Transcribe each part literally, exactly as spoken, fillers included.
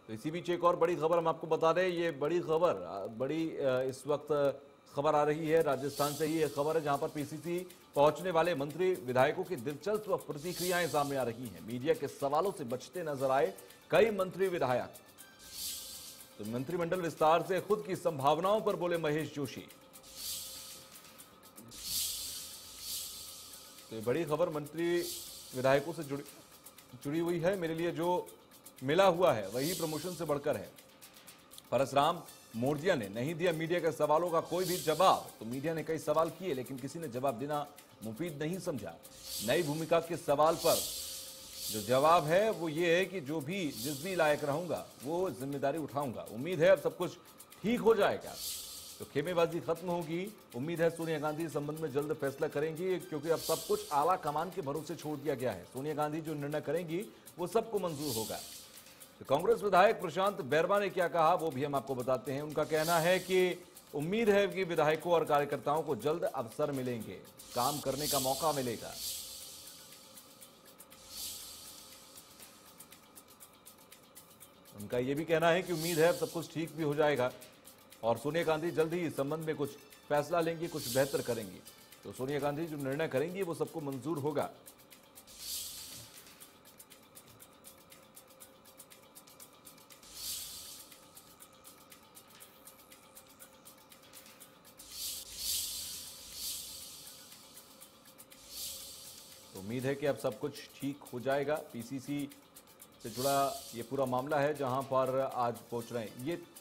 तो इसी बीच एक और बड़ी खबर हम आपको बता रहे हैं। ये बड़ी खबर बड़ी इस वक्त खबर आ रही है राजस्थान से ही। एक खबर है जहां पर पीसीसी पहुंचने वाले मंत्री विधायकों की दिलचस्प प्रतिक्रियाएं सामने आ रही हैं। मीडिया के सवालों से बचते नजर आए कई मंत्री विधायक। तो मंत्रिमंडल विस्तार से खुद की संभावनाओं पर बोले महेश जोशी। तो ये बड़ी खबर मंत्री विधायकों से जुड़ी जुड़ी हुई है। मेरे लिए जो मिला हुआ है वही प्रमोशन से बढ़कर है। परसराम मोर्जिया ने नहीं दिया मीडिया के सवालों का कोई भी जवाब। तो मीडिया ने कई सवाल किए लेकिन किसी ने जवाब देना मुफीद नहीं समझा। नई भूमिका के सवाल पर जो जवाब है वो ये है कि जो भी जिस भी लायक रहूंगा वो जिम्मेदारी उठाऊंगा। उम्मीद है अब सब कुछ ठीक हो जाएगा। तो खेमेबाजी खत्म होगी। उम्मीद है सोनिया गांधी इस संबंध में जल्द फैसला करेंगी क्योंकि अब सब कुछ आला कमान के भरोसे छोड़ दिया गया है। सोनिया गांधी जो निर्णय करेंगी वो सबको मंजूर होगा। तो कांग्रेस विधायक प्रशांत बैरवा ने क्या कहा वो भी हम आपको बताते हैं। उनका कहना है कि उम्मीद है कि विधायकों और कार्यकर्ताओं को जल्द अवसर मिलेंगे, काम करने का मौका मिलेगा। उनका यह भी कहना है कि उम्मीद है अब सब कुछ ठीक भी हो जाएगा और सोनिया गांधी जल्द ही इस संबंध में कुछ फैसला लेंगी, कुछ बेहतर करेंगी। तो सोनिया गांधी जो निर्णय करेंगी वो सबको मंजूर होगा। तो उम्मीद है कि अब सब कुछ ठीक हो जाएगा। पीसीसी से जुड़ा ये पूरा मामला है जहां पर आज पहुंच रहे हैं ये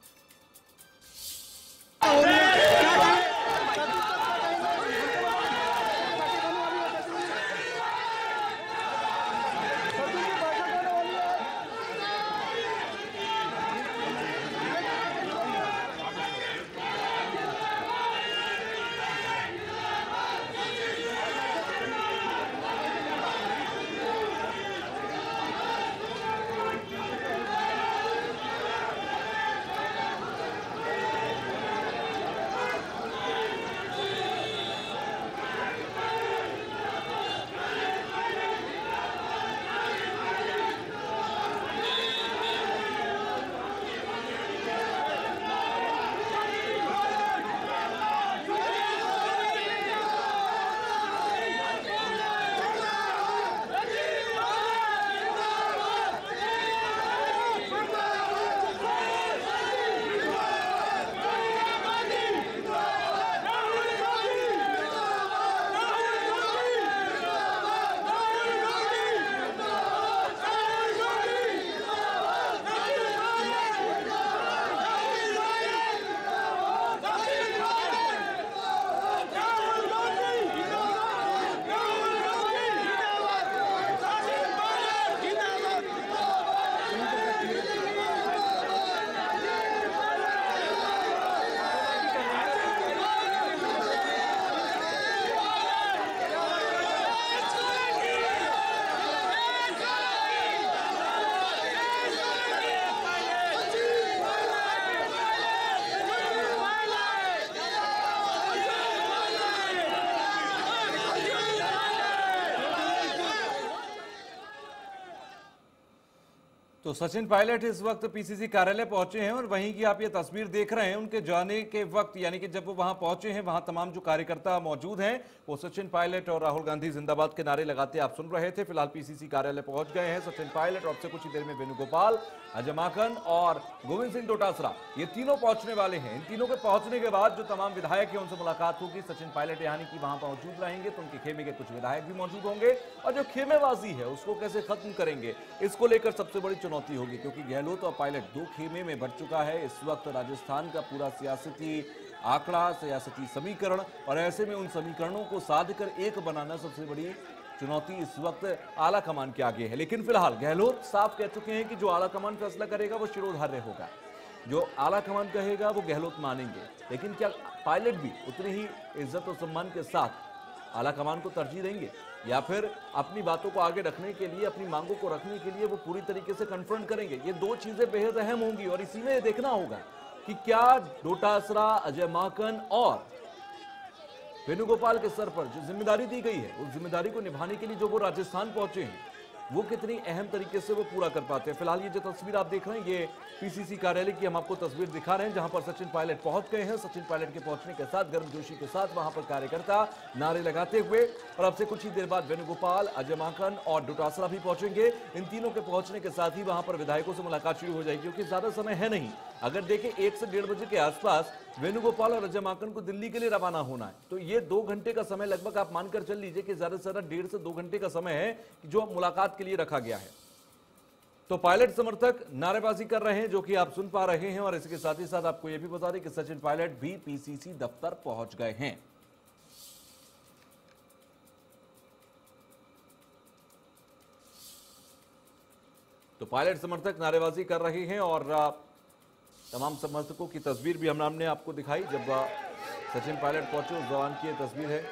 तो सचिन पायलट इस वक्त पीसीसी कार्यालय पहुंचे हैं और वहीं की आप ये तस्वीर देख रहे हैं। उनके जाने के वक्त यानी कि जब वो वहां पहुंचे हैं वहां तमाम जो कार्यकर्ता मौजूद हैं वो सचिन पायलट और राहुल गांधी जिंदाबाद के नारे लगाते आप सुन रहे थे। फिलहाल पीसीसी कार्यालय पहुंच गए हैं सचिन पायलट और से कुछ ही देर में वेणुगोपाल, अजय माकन और गोविंद सिंह डोटासरा ये तीनों पहुंचने वाले हैं। इन तीनों के पहुंचने के बाद जो तमाम विधायक हैं उनसे मुलाकात होगी। सचिन पायलट यानी कि वहां मौजूद रहेंगे तो उनके खेमे के कुछ विधायक भी मौजूद होंगे और जो खेमेबाजी है उसको कैसे खत्म करेंगे इसको लेकर सबसे बड़ी चुनौती होगी क्योंकि गहलोत और पायलट दो खेमे में भर चुका है इस वक्त राजस्थान का पूरा सियासती आंकड़ा, सियासती समीकरण और ऐसे में उन समीकरणों को साध कर एक बनाना सबसे बड़ी चुनौती इस वक्त आला कमान के आगे है। लेकिन फिलहाल गहलोत साफ कह चुके हैं कि जो आला कमान फैसला करेगा वो शिरोधार्य होगा, जो आला कमान कहेगा वो गहलोत मानेंगे। लेकिन क्या पायलट भी उतनी ही इज्जत और सम्मान के साथ आला कमान को तरजीह देंगे या फिर अपनी बातों को आगे रखने के लिए, अपनी मांगों को रखने के लिए वो पूरी तरीके से कन्फ्रंट करेंगे? ये दो चीजें बेहद अहम होंगी और इसी में देखना होगा कि क्या डोटासरा, अजय माकन और वेणुगोपाल के सर पर जो जिम्मेदारी दी गई है उस जिम्मेदारी को निभाने के लिए जो वो राजस्थान पहुंचे हैं वो कितनी अहम तरीके से वो पूरा कर पाते हैं। फिलहाल ये जो तस्वीर आप देख रहे हैं ये पीसीसी कार्यालय की हम आपको तस्वीर दिखा रहे हैं, जहां पर सचिन पायलट पहुंच गए हैं। सचिन पायलट के पहुंचने के साथ गर्मजोशी के साथ वहां पर कार्यकर्ता नारे लगाते हुए, और अब से कुछ ही देर बाद वेणुगोपाल, अजय माकन और डोटासरा भी पहुंचेंगे। इन तीनों के पहुंचने के साथ ही वहां पर विधायकों से मुलाकात शुरू हो जाएगी, क्योंकि ज्यादा समय है नहीं। अगर देखें एक से डेढ़ बजे के आसपास वेणुगोपाल और अजय माकन को दिल्ली के लिए रवाना होना है, तो ये दो घंटे का समय लगभग आप मानकर चल लीजिए कि ज्यादा से ज्यादा डेढ़ से दो घंटे का समय है जो मुलाकात के लिए रखा गया है। तो पायलट समर्थक नारेबाजी कर रहे हैं, जो कि आप सुन पा रहे हैं। और इसके साथ ही साथ आपको यह भी बता दें कि सचिन पायलट भी पीसीसी दफ्तर पहुंच गए हैं। तो पायलट समर्थक नारेबाजी कर रहे हैं और तमाम समर्थकों की तस्वीर भी हम हमने आपको दिखाई जब सचिन पायलट पहुंचे, उस दौरान की तस्वीर है।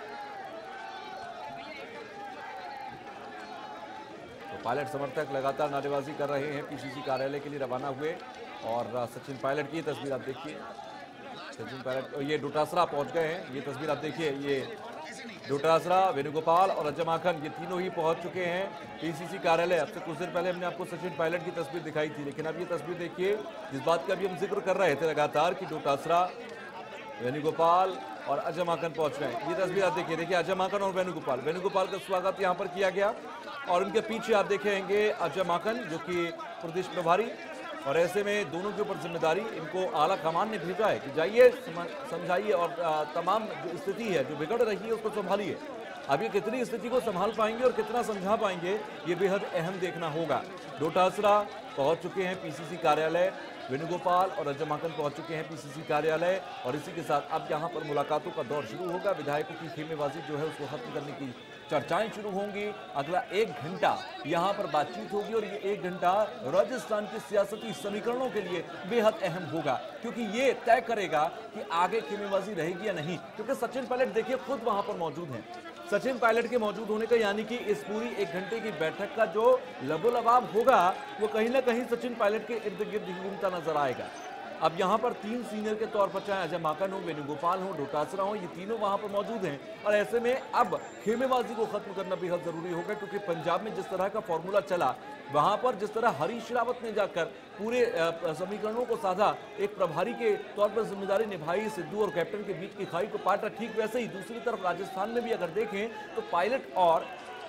तो पायलट समर्थक लगातार नारेबाजी कर रहे हैं, पीसीसी कार्यालय के लिए रवाना हुए। और सचिन पायलट की तस्वीर आप देखिए, सचिन पायलट, ये डोटासरा पहुंच गए हैं। ये तस्वीर आप देखिए, ये डोटासरा, वेणुगोपाल और अजय माकन, ये तीनों ही पहुंच चुके हैं पीसीसी कार्यालय। अब से कुछ देर पहले हमने आपको सचिन पायलट की तस्वीर दिखाई थी, लेकिन अब ये तस्वीर देखिए जिस बात का भी हम जिक्र कर रहे थे लगातार कि डोटासरा, वेणुगोपाल और अजय माकन पहुंच रहे हैं। ये तस्वीर आप देखिए, देखिए अजय माकन और वेणुगोपाल, वेणुगोपाल का स्वागत यहां पर किया गया और उनके पीछे आप देखेंगे अजय माकन, जो कि प्रदेश प्रभारी। और ऐसे में दोनों के ऊपर जिम्मेदारी इनको आला कमान ने भेजा है कि जाइए, समझाइए और तमाम जो स्थिति है जो बिगड़ रही है उसको संभालिए। अब ये कितनी स्थिति को संभाल पाएंगे और कितना समझा पाएंगे, ये बेहद अहम देखना होगा। डोटासरा पहुंच चुके हैं पीसीसी कार्यालय, वेणुगोपाल और अजय माकन पहुंच चुके हैं पीसीसी कार्यालय। और इसी के साथ अब यहां पर मुलाकातों का दौर शुरू होगा। विधायकों की खेमेबाजी जो है उसको खत्म करने की चर्चाएं शुरू होंगी। अगला एक घंटा यहां पर बातचीत होगी और ये एक घंटा राजस्थान के सियासती समीकरणों के लिए बेहद अहम होगा, क्योंकि ये तय करेगा कि आगे खेमेबाजी रहेगी या नहीं। क्योंकि सचिन पायलट देखिए खुद वहां पर मौजूद हैं। सचिन पायलट के मौजूद होने का यानी कि इस पूरी एक घंटे की बैठक का जो लबोलबाब होगा वो कहीं ना कहीं सचिन पायलट के इर्द गिर्द घूमता नजर आएगा। अब यहां पर तीन सीनियर के तौर पर चाहे अजय माकन हो, वेणुगोपाल हो, डोटासरा हो, ये तीनों वहां पर मौजूद हैं। और ऐसे में अब खेमेबाजी को खत्म करना बेहद जरूरी होगा, क्योंकि पंजाब में जिस तरह का फॉर्मूला चला, वहां पर जिस तरह हरीश रावत ने जाकर पूरे समीकरणों को साधा, एक प्रभारी के तौर पर जिम्मेदारी निभाई, सिद्धू और कैप्टन के बीच की खाई को पाटा, ठीक वैसे ही दूसरी तरफ राजस्थान में भी अगर देखें तो पायलट और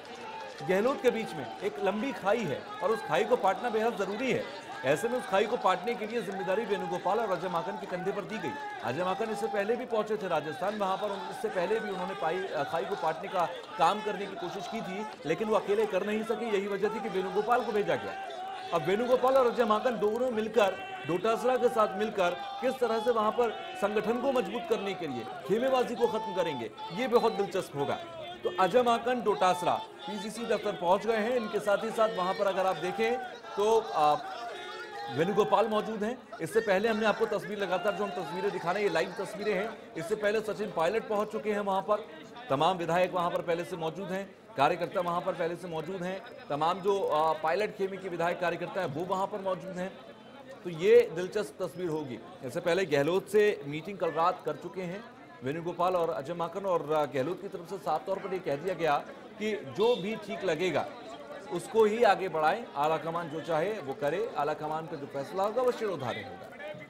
गहलोत के बीच में एक लंबी खाई है और उस खाई को पाटना बेहद जरूरी है। ऐसे में उस खाई को पाटने के लिए जिम्मेदारी वेणुगोपाल और अजय माकन के कंधे पर दी गई। अजय माकन इससे पहले भी पहुंचे थे राजस्थान, वहां पर इससे पहले भी उन्होंने पाई खाई को पाटने का काम करने की कोशिश की थी, लेकिन वो अकेले कर नहीं सके। यही वजह थी कि वेणुगोपाल को भेजा गया। अब वेणुगोपाल और अजय माकन दोनों मिलकर, डोटासरा के साथ मिलकर किस तरह से वहां पर संगठन को मजबूत करने के लिए खेमेबाजी को खत्म करेंगे, ये बहुत दिलचस्प होगा। तो अजय माकन, डोटासरा पीसीसी दफ्तर पहुंच गए हैं। इनके साथ ही साथ वहां पर अगर आप देखें तो वेणुगोपाल मौजूद हैं। इससे पहले हमने आपको तस्वीर लगातार जो हम तस्वीरें दिखा रहे हैं ये लाइव तस्वीरें हैं। इससे पहले सचिन पायलट पहुंच चुके हैं वहां पर। तमाम विधायक वहां पर पहले से मौजूद हैं, कार्यकर्ता वहां पर पहले से मौजूद हैं। तमाम जो पायलट खेमे के विधायक कार्यकर्ता है वो वहां पर मौजूद हैं। तो ये दिलचस्प तस्वीर होगी। इससे पहले गहलोत से मीटिंग कल रात कर चुके हैं वेणुगोपाल और अजय माकन, और गहलोत की तरफ से साफ तौर पर यह कह दिया गया कि जो भी ठीक लगेगा उसको ही आगे बढ़ाएं, आला कमान जो चाहे वो करे, आला कमान का जो फैसला होगा वो शिरोधार्य होगा।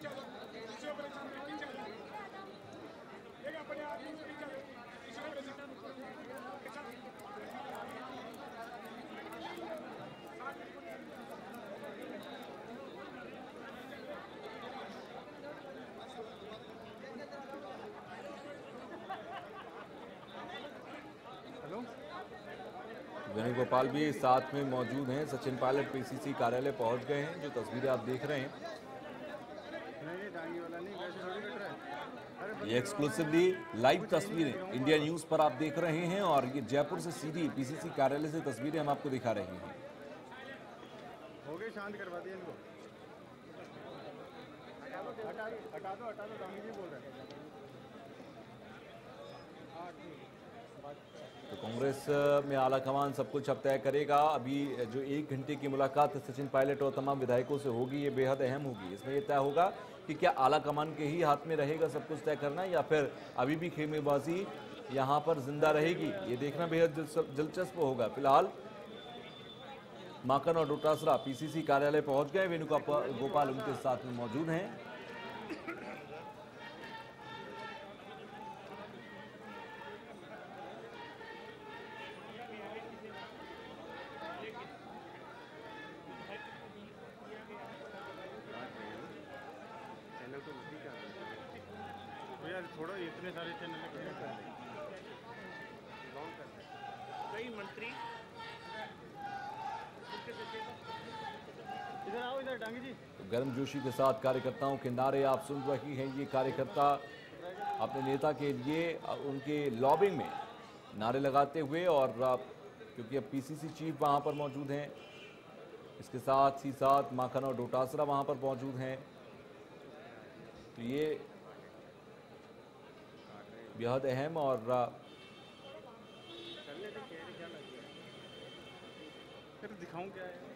वेणुगोपाल भी साथ में मौजूद हैं। सचिन पायलट पीसीसी कार्यालय पहुंच गए हैं। जो तस्वीरें आप देख रहे हैं ये एक्सक्लूसिवली लाइव तस्वीरें इंडिया न्यूज पर आप देख रहे हैं, और ये जयपुर से सीधी पीसीसी कार्यालय से तस्वीरें हम आपको दिखा रहे हैं। हो गए, शांत करवा दिया इनको। हटा दो हटा दो हटा दो, गांधी जी बोल रहे हैं। तो कांग्रेस में आला कमान सब कुछ अब तय करेगा। अभी जो एक घंटे की मुलाकात सचिन पायलट और तमाम विधायकों से होगी, ये बेहद अहम होगी। इसमें यह तय होगा कि क्या आला कमान के ही हाथ में रहेगा सब कुछ तय करना, या फिर अभी भी खेमेबाजी यहाँ पर जिंदा रहेगी, ये देखना बेहद दिलचस्प होगा। फिलहाल माखन और डोटासरा पीसीसी कार्यालय पहुंच गए। वेणुगोपाल उनके साथ में मौजूद हैं। चैनल तो उसी का तो यार छोड़ो, इतने सारे चैनल कई मंत्री इधर आओ, इधर डांगी जी। तो गर्मजोशी के साथ कार्यकर्ताओं के नारे आप सुन रही हैं। ये कार्यकर्ता अपने नेता के लिए उनके लॉबिंग में नारे लगाते हुए, और क्योंकि अब पीसीसी चीफ वहां पर मौजूद हैं, इसके साथ ही साथ माखन और डोटासरा वहां पर मौजूद हैं, तो ये बेहद अहम और दिखाऊं क्या है।